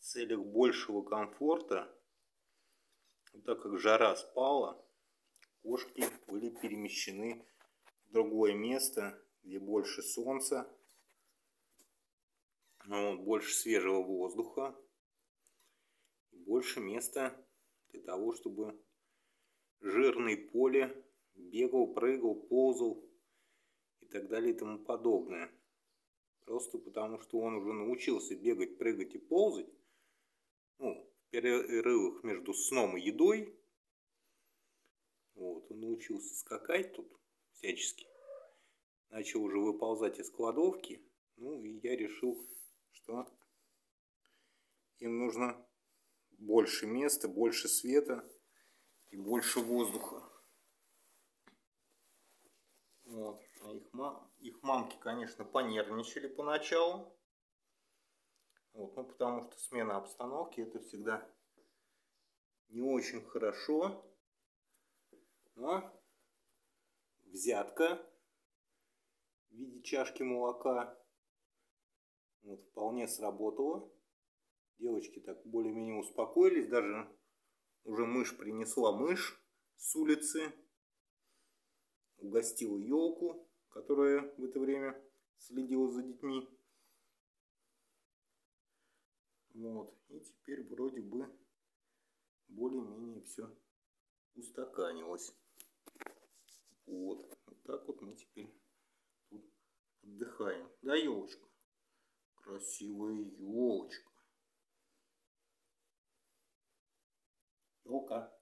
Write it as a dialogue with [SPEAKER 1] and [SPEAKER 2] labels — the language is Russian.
[SPEAKER 1] целях большего комфорта, так как жара спала, кошки были перемещены в другое место, где больше солнца, больше свежего воздуха, больше места для того, чтобы жирный поле бегал, прыгал, ползал и так далее и тому подобное. Просто потому, что он уже научился бегать, прыгать и ползать, в перерывах между сном и едой. Он научился скакать тут всячески. Начал уже выползать из кладовки. И я решил, что им нужно больше места, больше света и больше воздуха. Их мамки, конечно, понервничали поначалу. Потому что смена обстановки — это всегда не очень хорошо. Но взятка в виде чашки молока вполне сработала. Девочки так более-менее успокоились. Даже уже мышь принесла мышь с улицы. Угостила елку, которая в это время следила за детьми. И теперь вроде бы более-менее все устаканилось. Вот так вот мы теперь тут отдыхаем. Да, елочка? Красивая елочка. Елка.